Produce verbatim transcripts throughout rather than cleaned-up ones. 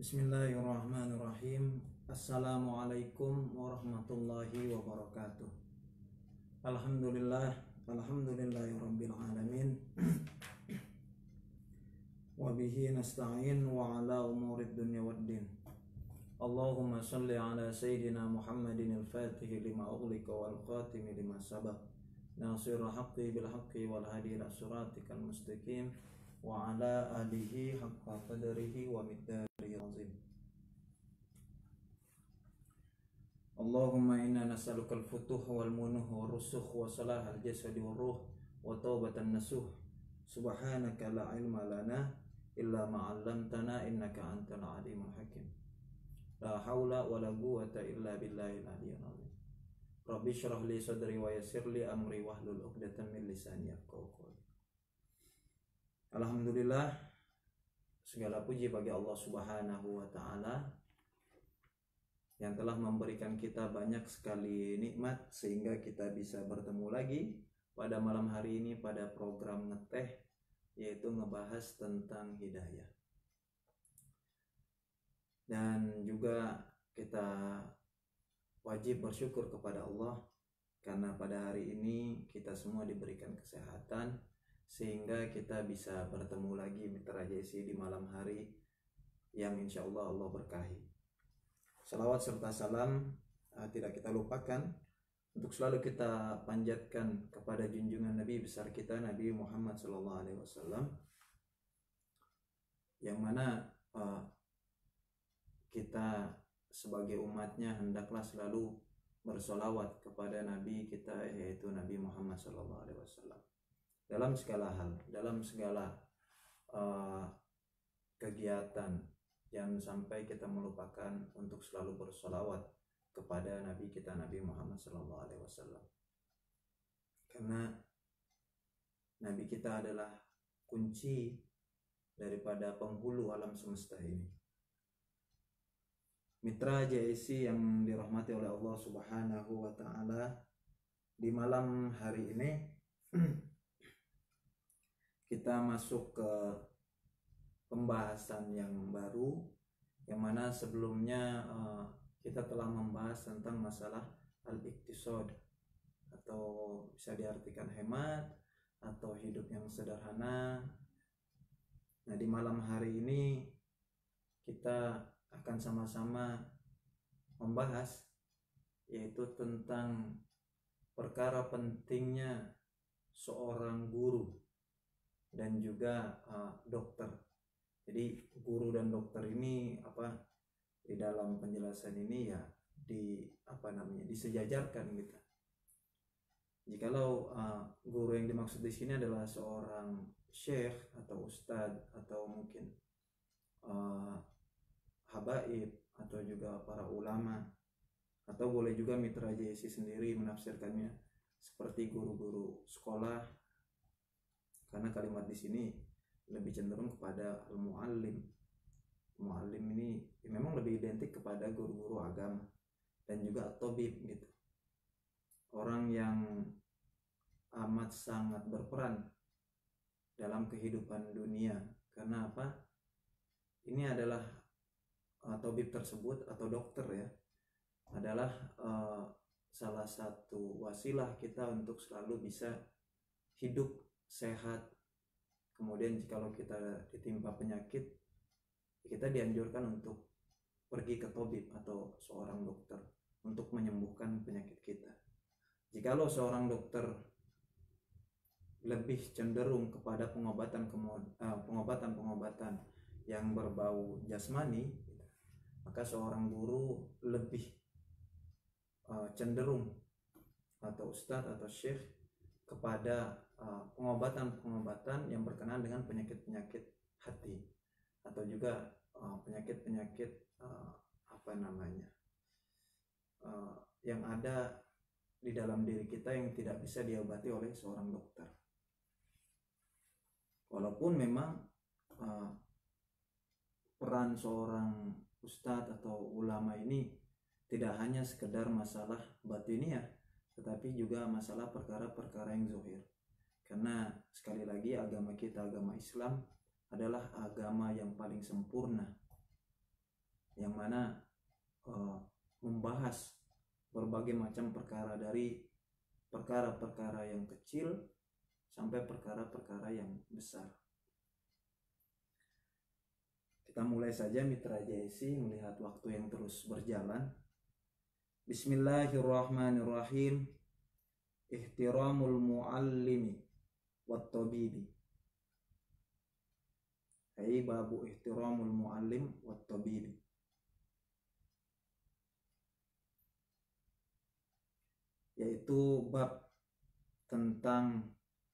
Bismillahirrahmanirrahim. Assalamualaikum warahmatullahi wabarakatuh. Alhamdulillah, alhamdulillahirabbil alamin. Wa bihi nasta'in wa ala umurid dunya waddin. Allahumma shalli ala sayyidina Muhammadin al-Fatih lima ughliqa wal khatim lima sabaq. Nasirul haqqi bil haqqi wal hadi ila siratikal mustaqim wa ala alihi haqqa qadrihi wa miqdarihi azim. Allahumma inna nas'aluka al-futuh wal munuh wa rusukh wa salah al-jasad wa ruh wa taubatan nasuh. Subhanaka la ilma lana illa ma 'allamtana innaka antal alimul hakim. La haula wa la quwwata illa billahil aliyyil azim. Rabbi shrah li sadri wa yassir li amri wahlul 'uqdatam min lisani yafqahu qawli. Alhamdulillah, segala puji bagi Allah Subhanahu wa taala yang telah memberikan kita banyak sekali nikmat sehingga kita bisa bertemu lagi pada malam hari ini pada program Ngeteh, yaitu ngebahas tentang hidayah. Dan juga kita wajib bersyukur kepada Allah karena pada hari ini kita semua diberikan kesehatan sehingga kita bisa bertemu lagi Mitra J C di malam hari yang insya Allah Allah berkahi. Salawat serta salam uh, tidak kita lupakan untuk selalu kita panjatkan kepada junjungan Nabi besar kita Nabi Muhammad shallallahu alaihi wasallam, yang mana uh, kita sebagai umatnya hendaklah selalu bersolawat kepada Nabi kita, yaitu Nabi Muhammad shallallahu alaihi wasallam dalam segala hal, dalam segala uh, kegiatan. Jangan sampai kita melupakan untuk selalu bersolawat kepada Nabi kita Nabi Muhammad shallallahu alaihi wasallam, karena Nabi kita adalah kunci daripada penghulu alam semesta ini. Mitra J C yang dirahmati oleh Allah Subhanahu wa taala, di malam hari ini kita masuk ke pembahasan yang baru, yang mana sebelumnya uh, kita telah membahas tentang masalah al-iqtisad, atau bisa diartikan hemat atau hidup yang sederhana. Nah, di malam hari ini kita akan sama-sama membahas yaitu tentang perkara pentingnya seorang guru dan juga uh, dokter. Jadi guru dan dokter ini apa di dalam penjelasan ini ya di apa namanya disejajarkan gitu. Jikalau uh, guru yang dimaksud di sini adalah seorang syekh atau ustadz atau mungkin uh, habaib atau juga para ulama, atau boleh juga Mitra J C sendiri menafsirkannya seperti guru-guru sekolah, karena kalimat di sini lebih cenderung kepada al-muallim. Muallim ini ya memang lebih identik kepada guru-guru agama dan juga at-tabib gitu. Orang yang amat sangat berperan dalam kehidupan dunia. Karena apa? Ini adalah uh, tabib tersebut atau dokter ya, adalah uh, salah satu wasilah kita untuk selalu bisa hidup sehat. Kemudian jikalau kita ditimpa penyakit, kita dianjurkan untuk pergi ke tabib atau seorang dokter untuk menyembuhkan penyakit kita. Jikalau seorang dokter lebih cenderung kepada pengobatan pengobatan pengobatan yang berbau jasmani, maka seorang guru lebih uh, cenderung atau ustadz atau syekh kepada uh, pengobatan-pengobatan yang berkenaan dengan penyakit-penyakit hati atau juga uh, penyakit-penyakit uh, apa namanya uh, yang ada di dalam diri kita yang tidak bisa diobati oleh seorang dokter. Walaupun memang uh, peran seorang ustadz atau ulama ini tidak hanya sekedar masalah batiniah, tetapi juga masalah perkara-perkara yang zahir. Karena sekali lagi agama kita, agama Islam adalah agama yang paling sempurna. yang mana uh, membahas berbagai macam perkara, dari perkara-perkara yang kecil sampai perkara-perkara yang besar. Kita mulai saja Mitra Jaisi, melihat waktu yang terus berjalan. Bismillahirrahmanirrahim. Ihtiramul muallimi wat tabibi. Hai babu ihtiramul muallim wat tabibi. Yaitu bab tentang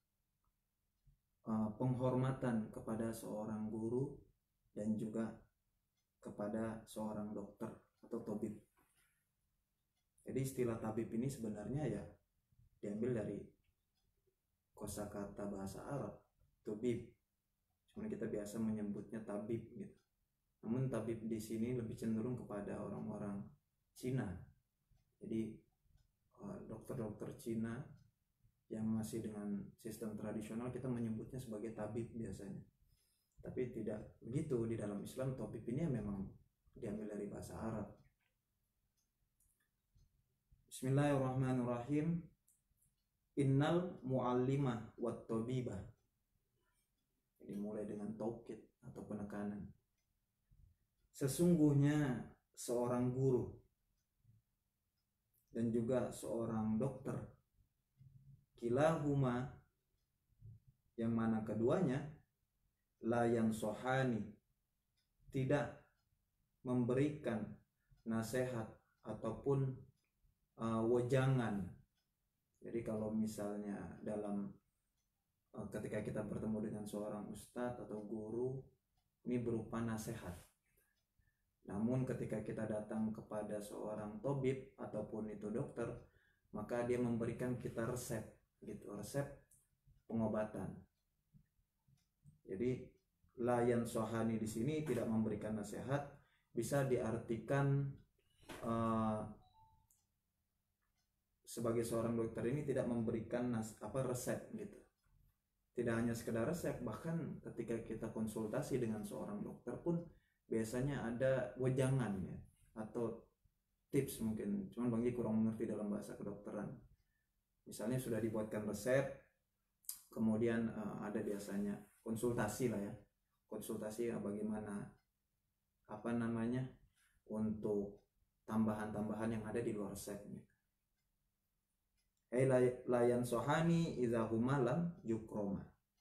uh, penghormatan kepada seorang guru dan juga kepada seorang dokter atau tabib. Jadi istilah tabib ini sebenarnya ya diambil dari kosakata bahasa Arab, tabib. Cuma kita biasa menyebutnya tabib gitu. Namun tabib di sini lebih cenderung kepada orang-orang Cina. Jadi dokter-dokter Cina yang masih dengan sistem tradisional kita menyebutnya sebagai tabib biasanya. Tapi tidak begitu, di dalam Islam tabib ini memang diambil dari bahasa Arab. Bismillahirrahmanirrahim. Innal muallimah wat tabibah. Jadi mulai dengan taukid atau penekanan. Sesungguhnya seorang guru dan juga seorang dokter, kilahuma, yang mana keduanya, la yansohani, tidak memberikan nasihat ataupun uh, wejangan. Jadi kalau misalnya dalam uh, ketika kita bertemu dengan seorang ustadz atau guru, ini berupa nasihat. Namun ketika kita datang kepada seorang tabib ataupun itu dokter, maka dia memberikan kita resep gitu, resep pengobatan. Jadi layan sohani di sini tidak memberikan nasihat, bisa diartikan uh, sebagai seorang dokter ini tidak memberikan nas, apa resep gitu. Tidak hanya sekedar resep, bahkan ketika kita konsultasi dengan seorang dokter pun biasanya ada wejangan ya, atau tips mungkin, cuman Bang Ji kurang mengerti dalam bahasa kedokteran. Misalnya sudah dibuatkan resep, kemudian uh, ada biasanya konsultasi lah ya, konsultasi ya, bagaimana apa namanya untuk tambahan-tambahan yang ada di luar resep. Hei layan sohani idahuma lam yukroma.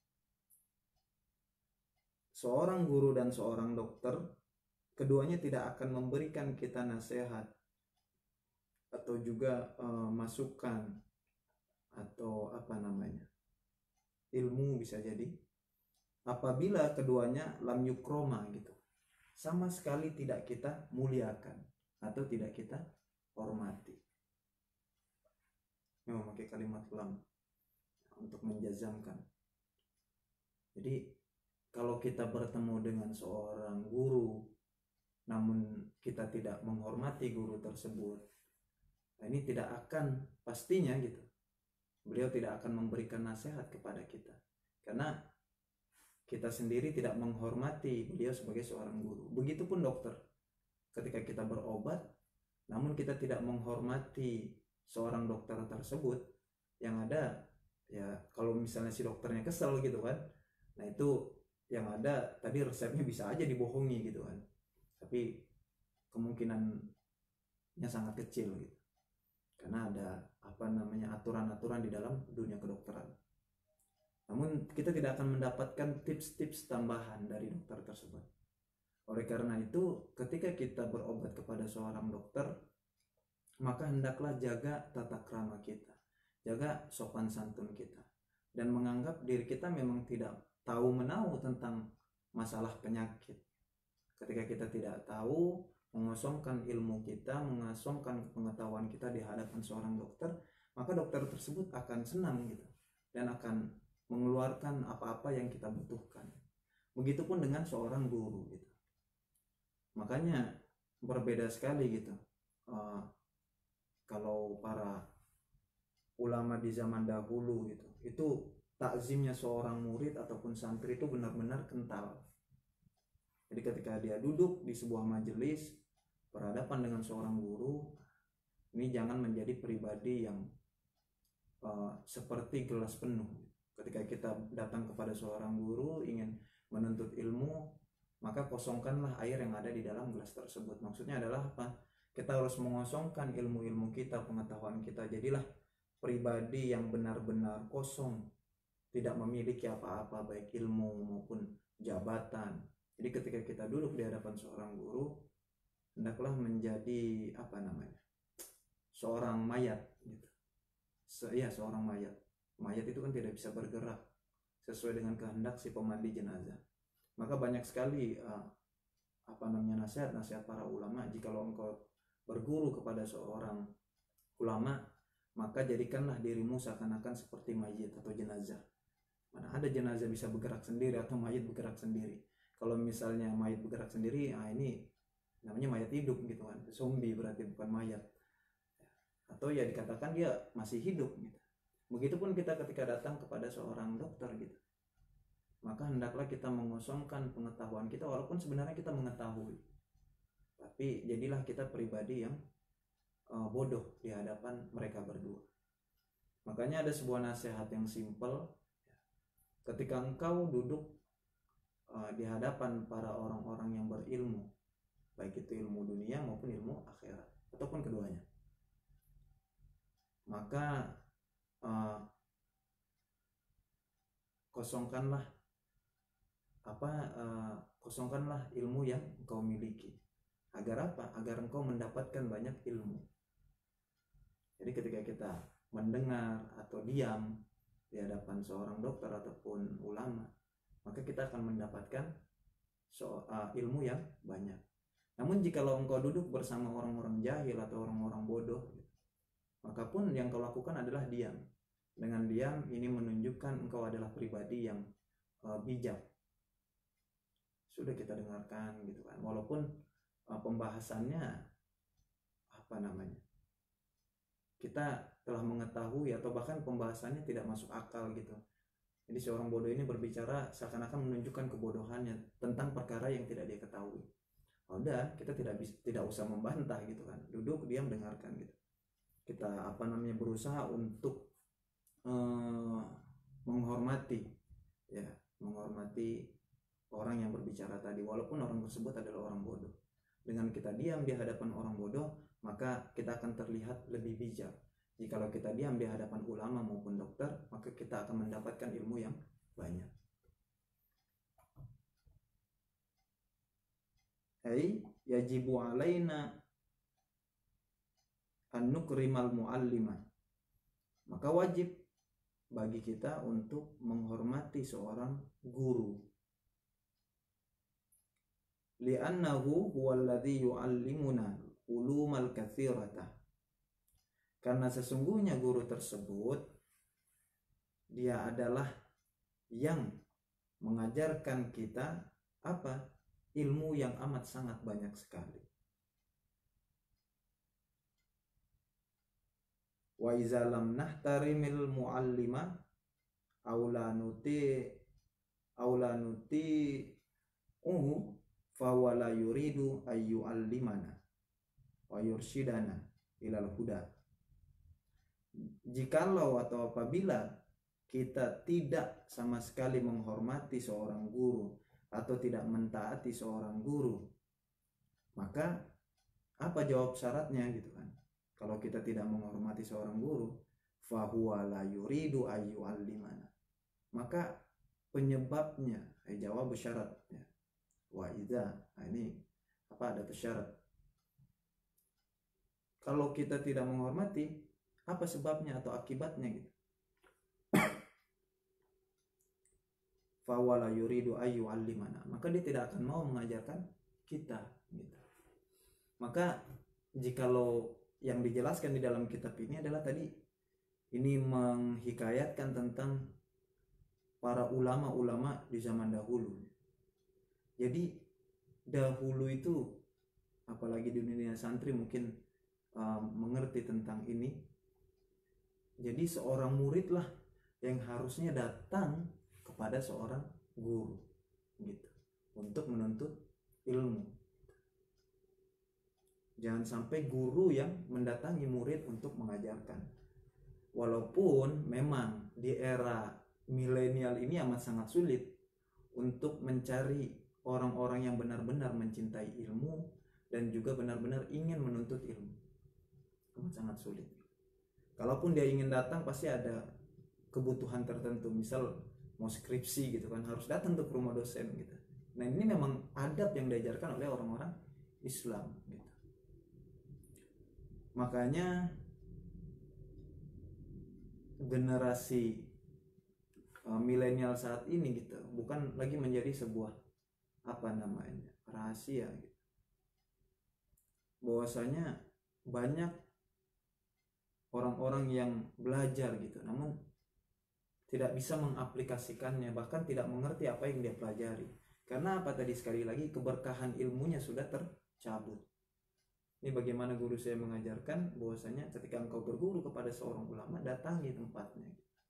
Seorang guru dan seorang dokter, keduanya tidak akan memberikan kita nasihat atau juga uh, masukan atau apa namanya ilmu, bisa jadi apabila keduanya lam yukroma gitu, sama sekali tidak kita muliakan atau tidak kita hormati. Ini memakai kalimat lam untuk menjazamkan. Jadi kalau kita bertemu dengan seorang guru namun kita tidak menghormati guru tersebut, nah ini tidak akan, pastinya gitu, beliau tidak akan memberikan nasihat kepada kita, karena kita sendiri tidak menghormati beliau sebagai seorang guru. Begitupun dokter, ketika kita berobat namun kita tidak menghormati seorang dokter tersebut, yang ada ya kalau misalnya si dokternya kesel gitu kan, nah itu yang ada tadi resepnya bisa aja dibohongi gitu kan, tapi kemungkinannya sangat kecil gitu, karena ada apa namanya aturan-aturan di dalam dunia kedokteran. Namun kita tidak akan mendapatkan tips-tips tambahan dari dokter tersebut. Oleh karena itu, ketika kita berobat kepada seorang dokter, maka hendaklah jaga tata krama kita, jaga sopan santun kita, dan menganggap diri kita memang tidak tahu menahu tentang masalah penyakit. Ketika kita tidak tahu, mengosongkan ilmu kita, mengosongkan pengetahuan kita di hadapan seorang dokter, maka dokter tersebut akan senang gitu, dan akan mengeluarkan apa-apa yang kita butuhkan. Begitupun dengan seorang guru gitu. Makanya berbeda sekali gitu. Uh, kalau para ulama di zaman dahulu gitu, itu takzimnya seorang murid ataupun santri itu benar-benar kental. Jadi ketika dia duduk di sebuah majelis, berhadapan dengan seorang guru, ini jangan menjadi pribadi yang uh, seperti gelas penuh. Ketika kita datang kepada seorang guru ingin menuntut ilmu, maka kosongkanlah air yang ada di dalam gelas tersebut. Maksudnya adalah apa? Kita harus mengosongkan ilmu-ilmu kita, pengetahuan kita. Jadilah pribadi yang benar-benar kosong, tidak memiliki apa-apa, baik ilmu maupun jabatan. Jadi ketika kita duduk di hadapan seorang guru, hendaklah menjadi apa namanya, seorang mayat gitu. Se ya seorang mayat. Mayat itu kan tidak bisa bergerak sesuai dengan kehendak si pemandi jenazah. Maka banyak sekali uh, apa namanya nasihat-nasihat para ulama. Jikalau engkau berguru kepada seorang ulama, maka jadikanlah dirimu seakan-akan seperti mayat atau jenazah. Mana ada jenazah bisa bergerak sendiri atau mayat bergerak sendiri. Kalau misalnya mayat bergerak sendiri, ah ini namanya mayat hidup gitu kan, zombie berarti, bukan mayat. Atau ya dikatakan dia masih hidup gitu. Begitupun kita ketika datang kepada seorang dokter gitu, maka hendaklah kita mengosongkan pengetahuan kita, walaupun sebenarnya kita mengetahui, tapi jadilah kita pribadi yang uh, bodoh di hadapan mereka berdua. Makanya ada sebuah nasihat yang simpel, ketika engkau duduk uh, di hadapan para orang-orang yang berilmu, baik itu ilmu dunia maupun ilmu akhirat ataupun keduanya, maka uh, kosongkanlah apa uh, kosongkanlah ilmu yang engkau miliki. Agar apa? Agar engkau mendapatkan banyak ilmu. Jadi ketika kita mendengar atau diam di hadapan seorang dokter ataupun ulama, maka kita akan mendapatkan so, uh, ilmu yang banyak. Namun jikalau engkau duduk bersama orang-orang jahil atau orang-orang bodoh, maka pun yang kau lakukan adalah diam. Dengan diam ini menunjukkan engkau adalah pribadi yang uh, bijak. Sudah kita dengarkan gitu kan, walaupun uh, pembahasannya apa namanya, kita telah mengetahui atau bahkan pembahasannya tidak masuk akal gitu. Jadi seorang bodoh ini berbicara seakan-akan menunjukkan kebodohannya tentang perkara yang tidak dia ketahui. Oh, udah, kita tidak bisa, tidak usah membantah gitu kan, duduk diam dengarkan gitu. Kita apa namanya berusaha untuk uh, menghormati ya menghormati orang yang berbicara tadi, walaupun orang tersebut adalah orang bodoh. Dengan kita diam di hadapan orang bodoh, maka kita akan terlihat lebih bijak. Jikalau kita diam di hadapan ulama maupun dokter, maka kita akan mendapatkan ilmu yang banyak. Hai yajibu alaina an nukrimal muallima. Maka wajib bagi kita untuk menghormati seorang guru. Li'annahu huwallazi yu'allimuna ulumal katsirata. Karena sesungguhnya guru tersebut dia adalah yang mengajarkan kita apa? Ilmu yang amat sangat banyak sekali. Wa iza lam nahtarimil muallima aula nuti aula nuti uhu fa wala yuridu ayu allimana wa yurshidana ilal huda. Jikalau atau apabila kita tidak sama sekali menghormati seorang guru atau tidak mentaati seorang guru, maka apa jawab syaratnya gitu kan? Kalau kita tidak menghormati seorang guru, fahuwa la yuridu ayu allimana, maka penyebabnya, eh, jawab syaratnya, wa idza, nah ini apa, ada syarat. Kalau kita tidak menghormati, apa sebabnya atau akibatnya gitu? Fawala yuridu ayu allimana, maka dia tidak akan mau mengajarkan kita gitu. Maka jikalau yang dijelaskan di dalam kitab ini adalah tadi ini menghikayatkan tentang para ulama-ulama di zaman dahulu. Jadi dahulu itu, apalagi di dunia santri mungkin um, mengerti tentang ini. Jadi seorang muridlah yang harusnya datang kepada seorang guru gitu untuk menuntut ilmu. Jangan sampai guru yang mendatangi murid untuk mengajarkan. Walaupun memang di era milenial ini amat sangat sulit untuk mencari orang-orang yang benar-benar mencintai ilmu dan juga benar-benar ingin menuntut ilmu. Amat sangat sulit. Kalaupun dia ingin datang pasti ada kebutuhan tertentu, misal mau skripsi gitu kan, harus datang ke rumah dosen gitu. Nah ini memang adab yang diajarkan oleh orang-orang Islam gitu. Makanya generasi uh, milenial saat ini gitu bukan lagi menjadi sebuah apa namanya rahasia gitu. Bahwasanya banyak orang-orang yang belajar gitu namun tidak bisa mengaplikasikannya, bahkan tidak mengerti apa yang dia pelajari. Karena apa tadi sekali lagi keberkahan ilmunya sudah tercabut. Ini bagaimana guru saya mengajarkan bahwasanya ketika engkau berguru kepada seorang ulama, datangi tempatnya.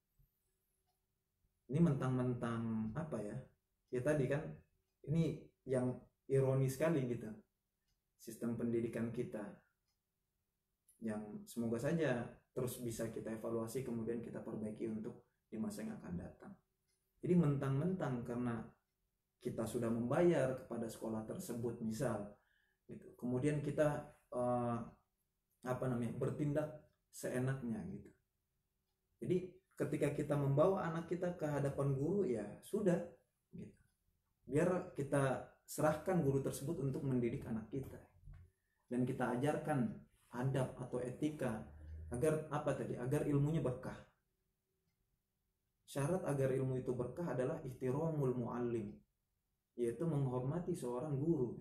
Ini mentang-mentang apa ya? Ya tadi kan ini yang ironis sekali gitu. Sistem pendidikan kita yang semoga saja terus bisa kita evaluasi kemudian kita perbaiki untuk di masa yang akan datang. Jadi mentang-mentang karena kita sudah membayar kepada sekolah tersebut misal gitu, kemudian kita uh, apa namanya bertindak seenaknya gitu. Jadi ketika kita membawa anak kita ke hadapan guru ya sudah gitu. Biar kita serahkan guru tersebut untuk mendidik anak kita dan kita ajarkan adab atau etika agar apa tadi agar ilmunya berkah. Syarat agar ilmu itu berkah adalah ihtiramul muallim, yaitu menghormati seorang guru.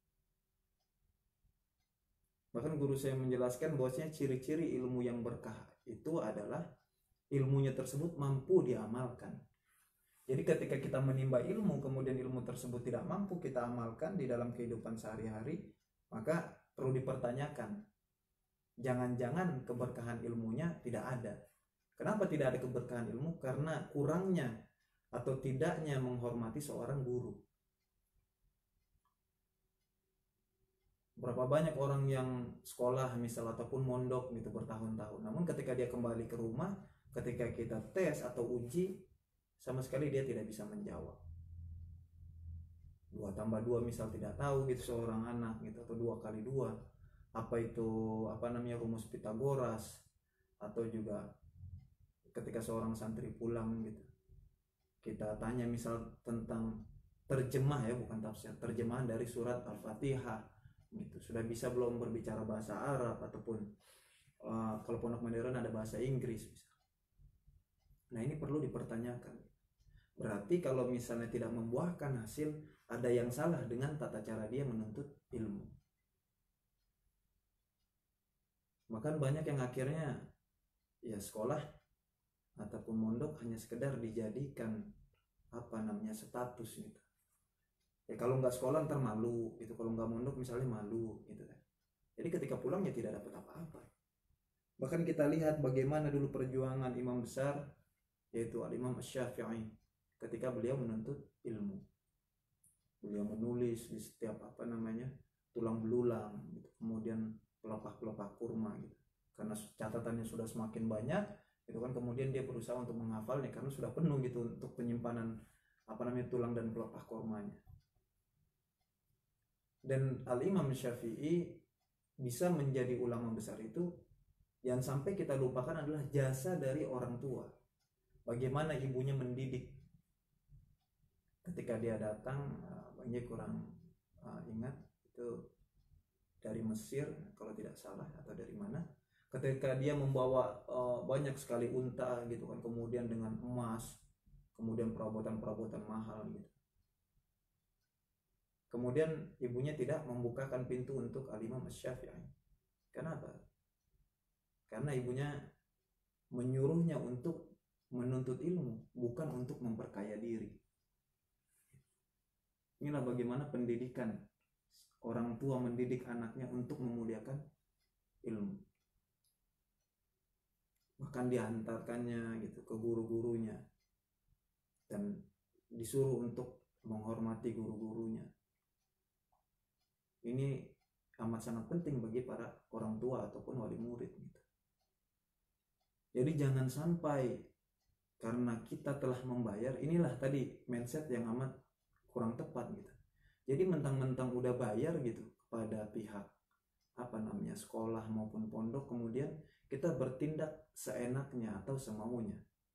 Bahkan guru saya menjelaskan bahwasanya ciri-ciri ilmu yang berkah itu adalah ilmunya tersebut mampu diamalkan. Jadi ketika kita menimba ilmu kemudian ilmu tersebut tidak mampu kita amalkan di dalam kehidupan sehari-hari, maka perlu dipertanyakan. Jangan-jangan keberkahan ilmunya tidak ada. Kenapa tidak ada keberkahan ilmu? Karena kurangnya atau tidaknya menghormati seorang guru. Berapa banyak orang yang sekolah misal ataupun mondok gitu bertahun-tahun, namun ketika dia kembali ke rumah, ketika kita tes atau uji, sama sekali dia tidak bisa menjawab. Dua tambah dua misal tidak tahu gitu seorang anak gitu, atau dua kali dua. Apa itu apa namanya rumus Pitagoras, atau juga ketika seorang santri pulang gitu kita tanya misal tentang terjemah ya bukan tafsir, terjemahan dari surat Al-Fatihah gitu, sudah bisa belum berbicara bahasa Arab ataupun uh, kalau pondok modern ada bahasa Inggris misal. Nah ini perlu dipertanyakan. Berarti kalau misalnya tidak membuahkan hasil, ada yang salah dengan tata cara dia menuntut ilmu. Bahkan banyak yang akhirnya ya sekolah ataupun mondok hanya sekedar dijadikan apa namanya status gitu. Ya kalau nggak sekolah ntar malu gitu, kalau nggak mondok misalnya malu gitu kan. Jadi ketika pulang ya tidak dapat apa-apa. Bahkan kita lihat bagaimana dulu perjuangan imam besar yaitu Al-Imam Asy-Syafi'i ketika beliau menuntut ilmu. Beliau menulis di setiap apa namanya tulang belulang gitu. Kemudian pelepah-pelepah kurma gitu. Karena catatannya sudah semakin banyak itu kan kemudian dia berusaha untuk menghafalnya karena sudah penuh gitu untuk penyimpanan apa namanya tulang dan pelepah kurmanya. Dan Al-Imam Syafi'i bisa menjadi ulama besar itu yang sampai kita lupakan adalah jasa dari orang tua. Bagaimana ibunya mendidik. Ketika dia datang, banyak kurang uh, ingat itu dari Mesir kalau tidak salah atau dari mana. Ketika dia membawa uh, banyak sekali unta gitu kan, kemudian dengan emas, kemudian perabotan-perabotan mahal gitu. Kemudian ibunya tidak membukakan pintu untuk Al-Imam Asy-Syafi'i. Kenapa? Karena ibunya menyuruhnya untuk menuntut ilmu, bukan untuk memperkaya diri. Inilah bagaimana pendidikan orang tua mendidik anaknya untuk memuliakan ilmu. Bahkan diantarkannya gitu ke guru-gurunya dan disuruh untuk menghormati guru-gurunya. Ini amat sangat penting bagi para orang tua ataupun wali murid gitu. Jadi jangan sampai karena kita telah membayar, inilah tadi mindset yang amat kurang tepat gitu. Jadi mentang-mentang udah bayar gitu kepada pihak apa namanya sekolah maupun pondok, kemudian kita bertindak seenaknya atau semaunya.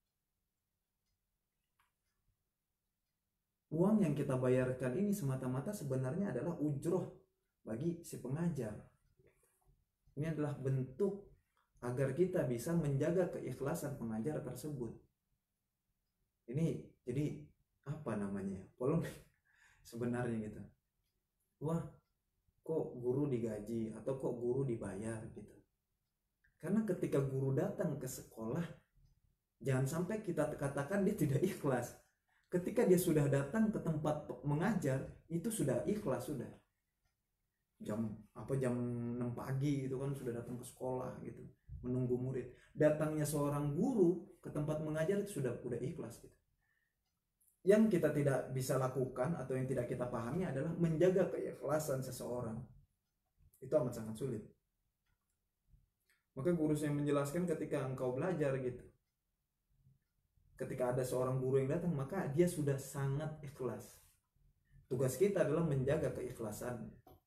Uang yang kita bayarkan ini semata-mata sebenarnya adalah ujroh bagi si pengajar. Ini adalah bentuk agar kita bisa menjaga keikhlasan pengajar tersebut. Ini jadi apa namanya polemik sebenarnya gitu. Wah, kok guru digaji atau kok guru dibayar gitu. Karena ketika guru datang ke sekolah, jangan sampai kita katakan dia tidak ikhlas. Ketika dia sudah datang ke tempat mengajar, itu sudah ikhlas sudah. Jam apa jam enam pagi itu kan sudah datang ke sekolah gitu, menunggu murid. Datangnya seorang guru ke tempat mengajar itu sudah udah ikhlas gitu. Yang kita tidak bisa lakukan atau yang tidak kita pahami adalah menjaga keikhlasan seseorang. Itu amat sangat sulit. Maka guru saya menjelaskan ketika engkau belajar gitu, ketika ada seorang guru yang datang, maka dia sudah sangat ikhlas. Tugas kita adalah menjaga keikhlasannya.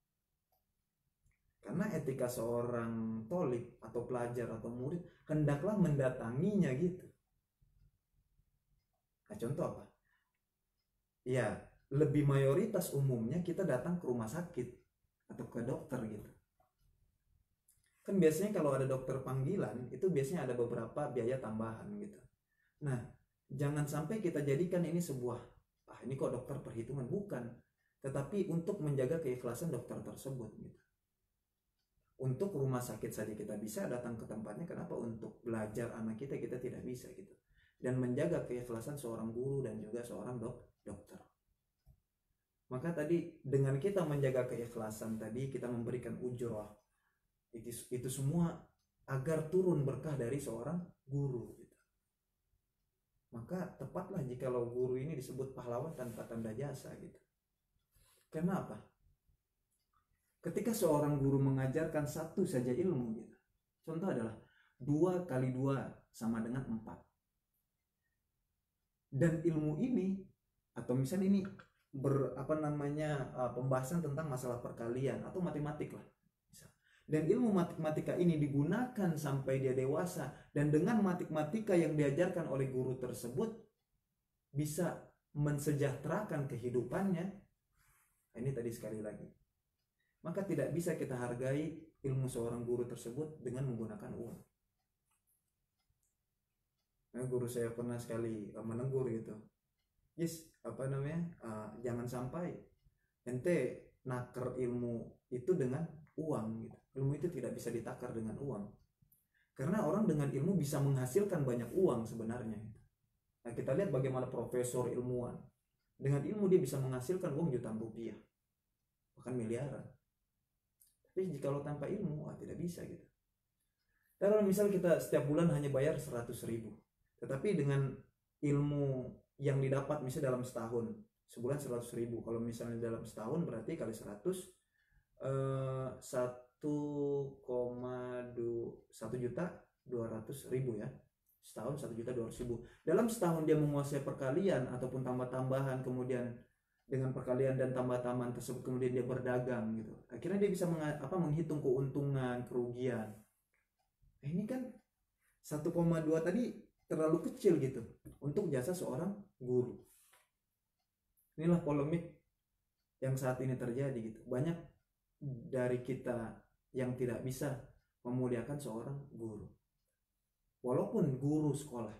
Karena etika seorang tolib atau pelajar atau murid hendaklah mendatanginya gitu. Nah, contoh apa? Ya, lebih mayoritas umumnya kita datang ke rumah sakit atau ke dokter gitu. Kan biasanya kalau ada dokter panggilan, itu biasanya ada beberapa biaya tambahan gitu. Nah, jangan sampai kita jadikan ini sebuah, ah ini kok dokter perhitungan, bukan. Tetapi untuk menjaga keikhlasan dokter tersebut gitu. Untuk rumah sakit saja kita bisa datang ke tempatnya, kenapa untuk belajar anak kita kita tidak bisa gitu. Dan menjaga keikhlasan seorang guru dan juga seorang dok, dokter. Maka tadi dengan kita menjaga keikhlasan tadi, kita memberikan ujrah, itu, itu semua agar turun berkah dari seorang guru gitu. Maka tepatlah jikalau guru ini disebut pahlawan tanpa tanda jasa gitu. Karena apa? Ketika seorang guru mengajarkan satu saja ilmu gitu, contoh adalah dua kali dua sama dengan empat. Dan ilmu ini atau misalnya ini ber apa namanya uh, pembahasan tentang masalah perkalian atau matematik lah. Dan ilmu matematika ini digunakan sampai dia dewasa, dan dengan matematika yang diajarkan oleh guru tersebut bisa mensejahterakan kehidupannya. Ini tadi sekali lagi. Maka tidak bisa kita hargai ilmu seorang guru tersebut dengan menggunakan uang. Nah, guru saya pernah sekali uh, menegur gitu. Yes, apa namanya? Uh, jangan sampai ente naker ilmu itu dengan uang gitu. Ilmu itu tidak bisa ditakar dengan uang. Karena orang dengan ilmu bisa menghasilkan banyak uang sebenarnya. Nah, kita lihat bagaimana profesor ilmuwan. Dengan ilmu dia bisa menghasilkan uang jutaan rupiah. Bahkan miliaran. Tapi jikalau tanpa ilmu, wah tidak bisa gitu. Kalau misal kita setiap bulan hanya bayar seratus ribu. Tetapi dengan ilmu yang didapat misalnya dalam setahun, sebulan seratus ribu. Kalau misalnya dalam setahun berarti kali seratus, eh, satu koma satu juta dua ratus ribu ya. Setahun satu juta dua ratus ribu. Dalam setahun dia menguasai perkalian ataupun tambah-tambahan, kemudian dengan perkalian dan tambah-tambahan tersebut kemudian dia berdagang gitu. Akhirnya dia bisa meng, apa, menghitung keuntungan, kerugian. Nah, ini kan satu koma dua tadi terlalu kecil gitu untuk jasa seorang guru. Inilah polemik yang saat ini terjadi gitu. Banyak dari kita yang tidak bisa memuliakan seorang guru. Walaupun guru sekolah.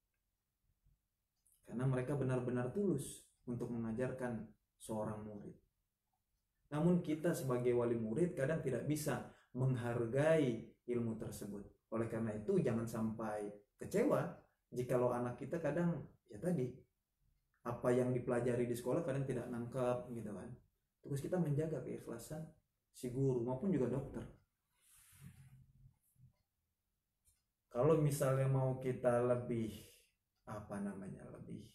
Karena mereka benar-benar tulus untuk mengajarkan seorang murid. Namun kita sebagai wali murid kadang tidak bisa menghargai ilmu tersebut. Oleh karena itu jangan sampai kecewa jikalau anak kita kadang ya tadi apa yang dipelajari di sekolah kadang tidak nangkep gitu kan. Tugas kita menjaga keikhlasan si guru maupun juga dokter. Kalau misalnya mau kita lebih apa namanya lebih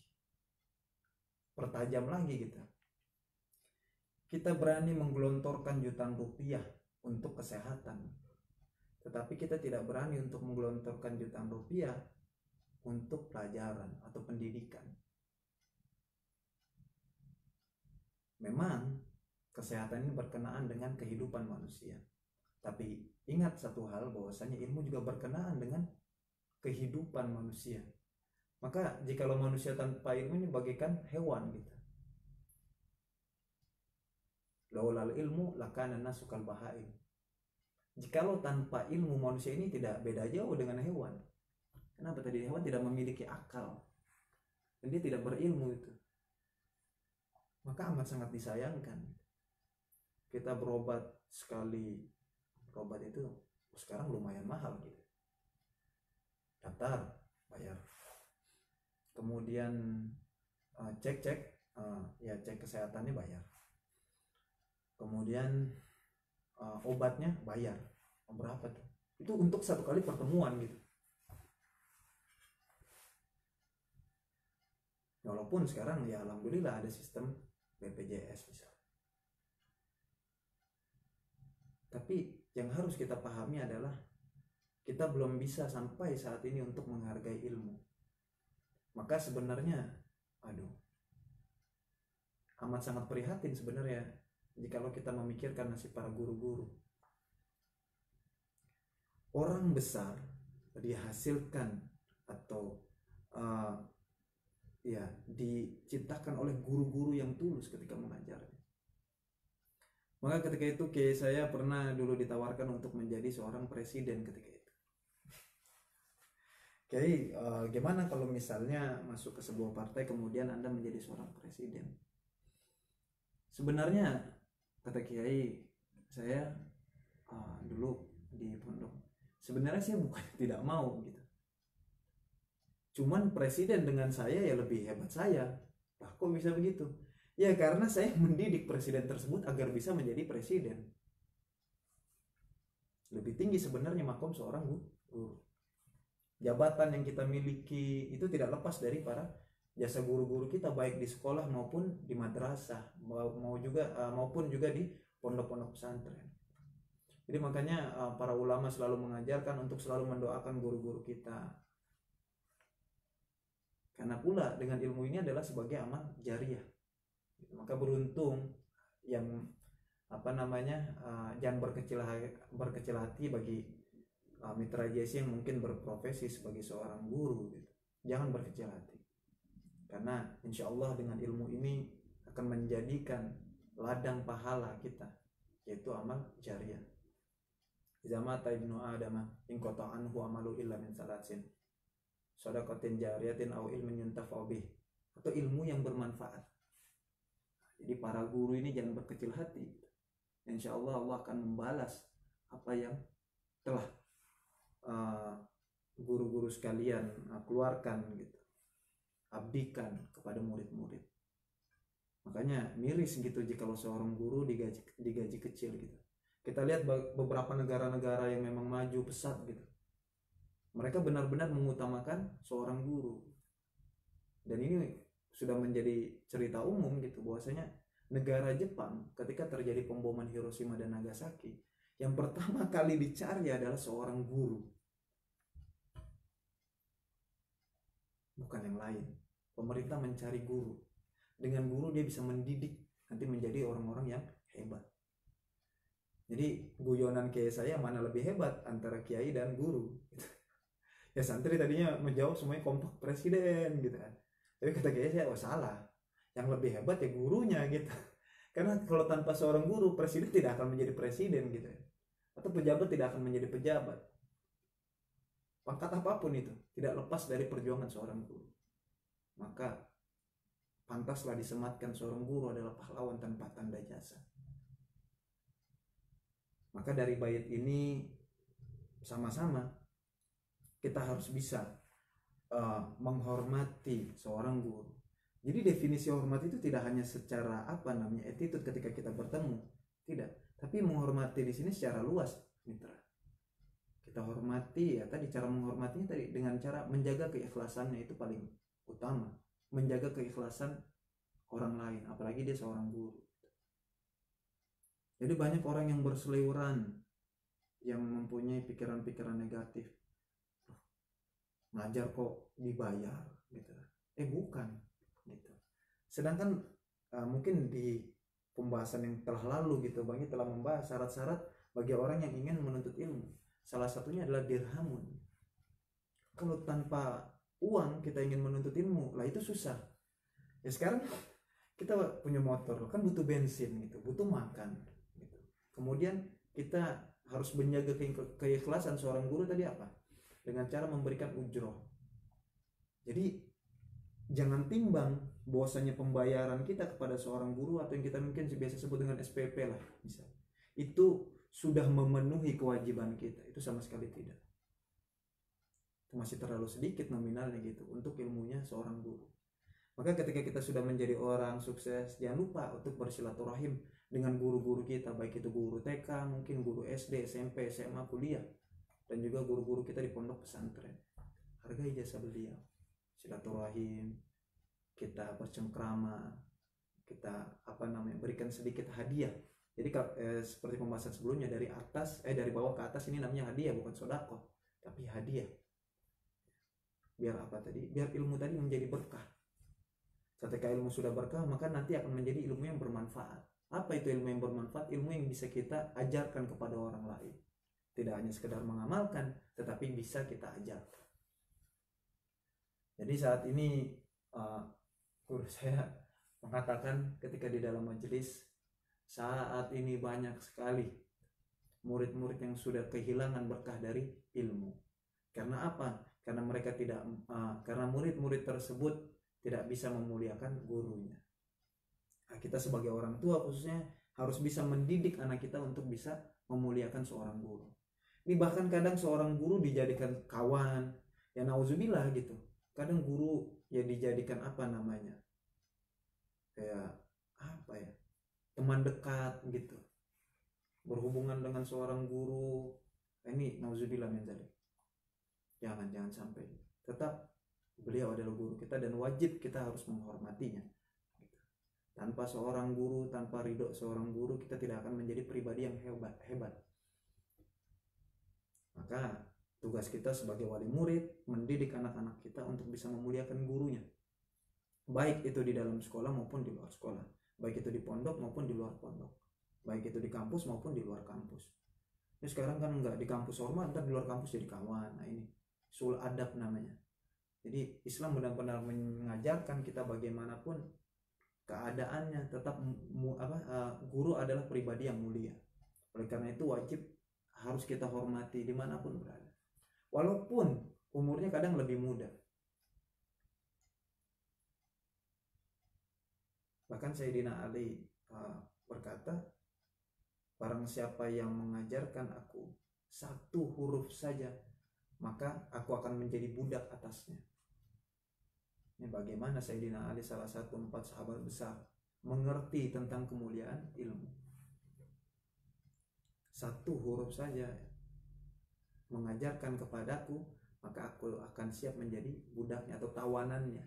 pertajam lagi gitu, kita berani menggelontorkan jutaan rupiah untuk kesehatan, tetapi kita tidak berani untuk menggelontorkan jutaan rupiah untuk pelajaran atau pendidikan. Memang kesehatan ini berkenaan dengan kehidupan manusia, tapi ingat satu hal, bahwasanya ilmu juga berkenaan dengan kehidupan manusia. Maka jikalau manusia tanpa ilmu ini bagaikan hewan gitu. Laulal ilmu lakana nasu kal bahaim. Jikalau tanpa ilmu, manusia ini tidak beda jauh dengan hewan. Kenapa tadi? Hewan tidak memiliki akal dan dia tidak berilmu itu. Maka amat sangat disayangkan. Kita berobat sekali, berobat itu sekarang lumayan mahal gitu. Daftar, bayar. Kemudian uh, cek cek, uh, ya cek kesehatannya bayar. Kemudian uh, obatnya bayar. Berapa tuh? Itu untuk satu kali pertemuan gitu. Walaupun sekarang ya alhamdulillah ada sistem B P J S misalnya. Tapi yang harus kita pahami adalah kita belum bisa sampai saat ini untuk menghargai ilmu. Maka sebenarnya, aduh, amat sangat prihatin sebenarnya jikalau kita memikirkan nasib para guru-guru. Orang besar dihasilkan atau uh, ya diciptakan oleh guru-guru yang tulus ketika mengajarnya. Maka ketika itu kayak saya pernah dulu ditawarkan untuk menjadi seorang presiden ketika itu. Kiai, uh, gimana kalau misalnya masuk ke sebuah partai kemudian Anda menjadi seorang presiden? Sebenarnya kata Kiai, saya uh, dulu di pondok, sebenarnya saya bukan tidak mau gitu. Cuman presiden dengan saya ya lebih hebat saya. Lah kok bisa begitu? Ya karena saya mendidik presiden tersebut agar bisa menjadi presiden. Lebih tinggi sebenarnya makom seorang guru. Jabatan yang kita miliki itu tidak lepas dari para jasa guru-guru kita, baik di sekolah maupun di madrasah, mau juga maupun juga di pondok-pondok pesantren. Jadi makanya para ulama selalu mengajarkan untuk selalu mendoakan guru-guru kita. Karena pula dengan ilmu ini adalah sebagai amal jariah. Maka beruntung yang apa namanya uh, jangan berkecil hati, berkecil hati bagi uh, mitra J C yang mungkin berprofesi sebagai seorang guru gitu. Jangan berkecil hati, karena insya Allah dengan ilmu ini akan menjadikan ladang pahala kita, yaitu amal jariah. Zamata ibnu Adam in qata anhu amalu illa min salasin shadaqatin jariyatin aw ilmin yuntafa'u bih, atau ilmu yang bermanfaat. Jadi para guru ini jangan berkecil hati. Insya Allah Allah akan membalas apa yang telah uh, guru-guru sekalian uh, keluarkan gitu, abdikan kepada murid-murid. Makanya miris gitu jika seorang guru digaji digaji kecil gitu. Kita lihat beberapa negara-negara yang memang maju pesat gitu, mereka benar-benar mengutamakan seorang guru. Dan ini sudah menjadi cerita umum gitu, bahwasanya negara Jepang ketika terjadi pemboman Hiroshima dan Nagasaki, yang pertama kali dicari adalah seorang guru, bukan yang lain. Pemerintah mencari guru. Dengan guru dia bisa mendidik nanti menjadi orang-orang yang hebat. Jadi guyonan kayak saya mana lebih hebat antara kiai dan guru? Ya santri tadinya menjawab semuanya kompak presiden gitu kan. Tapi kata kiai saya, oh salah. Yang lebih hebat ya gurunya gitu. Karena kalau tanpa seorang guru, presiden tidak akan menjadi presiden gitu ya. Atau pejabat tidak akan menjadi pejabat. Pangkat apapun itu tidak lepas dari perjuangan seorang guru. Maka pantaslah disematkan seorang guru adalah pahlawan tanpa tanda jasa. Maka dari bait ini sama-sama kita harus bisa uh, menghormati seorang guru. Jadi definisi hormat itu tidak hanya secara apa namanya attitude ketika kita bertemu, tidak, tapi menghormati di sini secara luas, mitra. Kita hormati ya tadi, cara menghormatinya tadi dengan cara menjaga keikhlasannya, itu paling utama. Menjaga keikhlasan orang lain, apalagi dia seorang guru. Jadi banyak orang yang berseliweran, yang mempunyai pikiran-pikiran negatif. Ngajar kok dibayar gitu. Eh bukan gitu. Sedangkan uh, mungkin di pembahasan yang telah lalu gitu, Bang telah membahas syarat-syarat bagi orang yang ingin menuntut ilmu. Salah satunya adalah dirhamun. Kalau tanpa uang kita ingin menuntut ilmu, lah itu susah. Ya sekarang kita punya motor, kan butuh bensin gitu, butuh makan gitu. Kemudian kita harus menjaga keikhlasan seorang guru tadi apa? Dengan cara memberikan ujroh. Jadi jangan timbang bahwasanya pembayaran kita kepada seorang guru atau yang kita mungkin biasa sebut dengan S P P lah, misal, itu sudah memenuhi kewajiban kita. Itu sama sekali tidak. Itu masih terlalu sedikit nominalnya gitu untuk ilmunya seorang guru. Maka ketika kita sudah menjadi orang sukses, jangan lupa untuk bersilaturahim dengan guru-guru kita, baik itu guru T K, mungkin guru S D, S M P, S M A, kuliah, dan juga guru-guru kita di pondok pesantren. Hargai jasa beliau. Silaturahim, kita bercengkrama, kita apa namanya berikan sedikit hadiah. Jadi eh, seperti pembahasan sebelumnya, dari atas eh dari bawah ke atas ini namanya hadiah, bukan sodako, tapi hadiah. Biar apa tadi? Biar ilmu tadi menjadi berkah. Ketika ilmu sudah berkah, maka nanti akan menjadi ilmu yang bermanfaat. Apa itu ilmu yang bermanfaat? Ilmu yang bisa kita ajarkan kepada orang lain. Tidak hanya sekedar mengamalkan, tetapi bisa kita ajarkan. Jadi saat ini uh, guru saya mengatakan ketika di dalam majelis, saat ini banyak sekali murid-murid yang sudah kehilangan berkah dari ilmu. Karena apa? Karena mereka tidak uh, karena murid-murid tersebut tidak bisa memuliakan gurunya. Nah, kita sebagai orang tua khususnya harus bisa mendidik anak kita untuk bisa memuliakan seorang guru. Ini bahkan kadang seorang guru dijadikan kawan, ya nauzubillah gitu. Kadang guru ya dijadikan apa namanya, kayak apa ya, teman dekat gitu, berhubungan dengan seorang guru. Ini nauzubillah min dzalik. Jangan jangan sampai. Tetap beliau adalah guru kita dan wajib kita harus menghormatinya. Tanpa seorang guru, tanpa ridho seorang guru, kita tidak akan menjadi pribadi yang hebat. hebat. Maka tugas kita sebagai wali murid mendidik anak-anak kita untuk bisa memuliakan gurunya. Baik itu di dalam sekolah maupun di luar sekolah. Baik itu di pondok maupun di luar pondok. Baik itu di kampus maupun di luar kampus. Ini sekarang kan enggak, di kampus hormat, ntar di luar kampus jadi kawan. Nah ini sul adab namanya. Jadi Islam benar-benar mengajarkan kita bagaimanapun keadaannya tetap mu, apa, uh, guru adalah pribadi yang mulia. Oleh karena itu wajib harus kita hormati dimanapun berada, walaupun umurnya kadang lebih muda. Bahkan Sayyidina Ali uh, berkata, barang siapa yang mengajarkan aku satu huruf saja, maka aku akan menjadi budak atasnya. Ini bagaimana Sayyidina Ali, salah satu empat sahabat besar, mengerti tentang kemuliaan ilmu. Satu huruf saja mengajarkan kepadaku, maka aku akan siap menjadi budaknya atau tawanannya.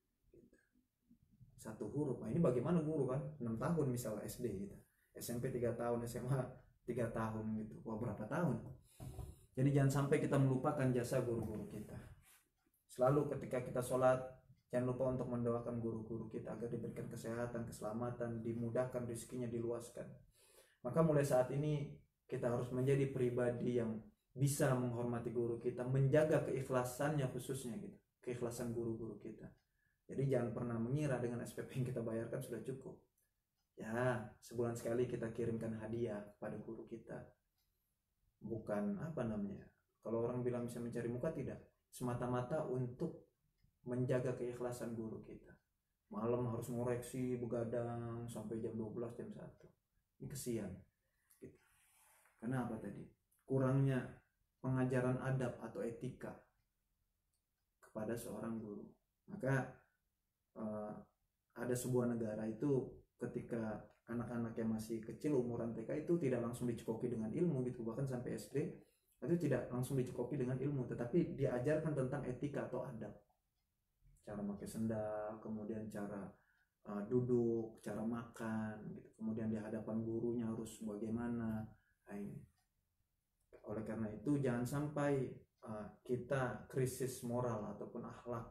Satu huruf. Nah ini bagaimana guru kan, enam tahun misalnya S D gitu, S M P tiga tahun, S M A tiga tahun gitu. Wah berapa tahun. Jadi jangan sampai kita melupakan jasa guru-guru kita. Selalu ketika kita sholat, jangan lupa untuk mendoakan guru-guru kita agar diberikan kesehatan, keselamatan, dimudahkan rezekinya, diluaskan. Maka mulai saat ini kita harus menjadi pribadi yang bisa menghormati guru kita, menjaga keikhlasannya khususnya gitu, keikhlasan guru-guru kita. Jadi jangan pernah mengira dengan S P P yang kita bayarkan sudah cukup. Ya, sebulan sekali kita kirimkan hadiah pada guru kita. Bukan apa namanya, kalau orang bilang bisa mencari muka, tidak. Semata-mata untuk menjaga keikhlasan guru kita. Malam harus ngoreksi, begadang sampai jam dua belas, jam satu. Ini kesian gitu. Karena apa tadi? Kurangnya pengajaran adab atau etika kepada seorang guru. Maka uh, ada sebuah negara itu ketika anak-anak yang masih kecil umuran T K itu tidak langsung dicukupi dengan ilmu gitu, bahkan sampai S D itu tidak langsung dicukupi dengan ilmu, tetapi diajarkan tentang etika atau adab, cara pakai sendal, kemudian cara uh, duduk, cara makan gitu. Kemudian di hadapan gurunya harus bagaimana. Nah, ini. Oleh karena itu jangan sampai uh, kita krisis moral ataupun akhlak.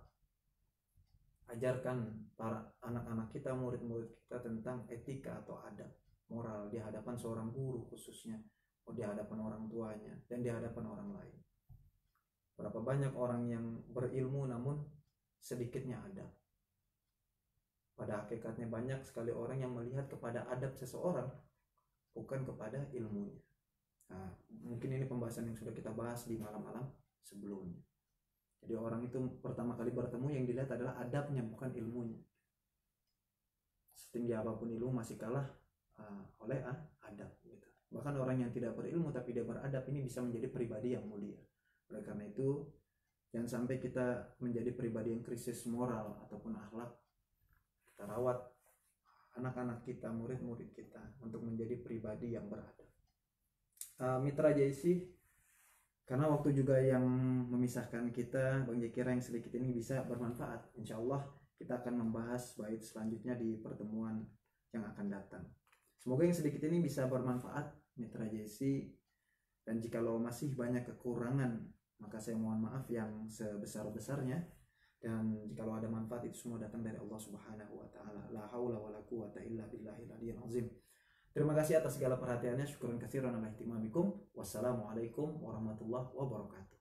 Ajarkan para anak-anak kita, murid-murid kita tentang etika atau adab moral di hadapan seorang guru khususnya, di hadapan orang tuanya, dan di hadapan orang lain. Berapa banyak orang yang berilmu namun sedikitnya adab. Pada hakikatnya banyak sekali orang yang melihat kepada adab seseorang bukan kepada ilmunya. Nah, mungkin ini pembahasan yang sudah kita bahas di malam-malam sebelumnya. Jadi orang itu pertama kali bertemu yang dilihat adalah adabnya, bukan ilmunya. Setinggi apapun ilmu masih kalah uh, oleh uh, adab gitu. Bahkan orang yang tidak berilmu tapi dia beradab ini bisa menjadi pribadi yang mulia. Oleh karena itu jangan sampai kita menjadi pribadi yang krisis moral ataupun akhlak. Kita rawat anak-anak kita, murid-murid kita untuk menjadi pribadi yang beradab. uh, Mitra J C, karena waktu juga yang memisahkan kita, Bang Jakira, yang sedikit ini bisa bermanfaat. Insya Allah kita akan membahas bait selanjutnya di pertemuan yang akan datang. Semoga yang sedikit ini bisa bermanfaat, Mitra J C. Dan jikalau masih banyak kekurangan, maka saya mohon maaf yang sebesar-besarnya. Dan jikalau ada manfaat, itu semua datang dari Allah Subhanahu wa Ta'ala. La haula wa la quwata illa billahil aliyyil azim. Terima kasih atas segala perhatiannya. Syukuran katsiran ala ihtimamikum. Wassalamualaikum warahmatullahi wabarakatuh.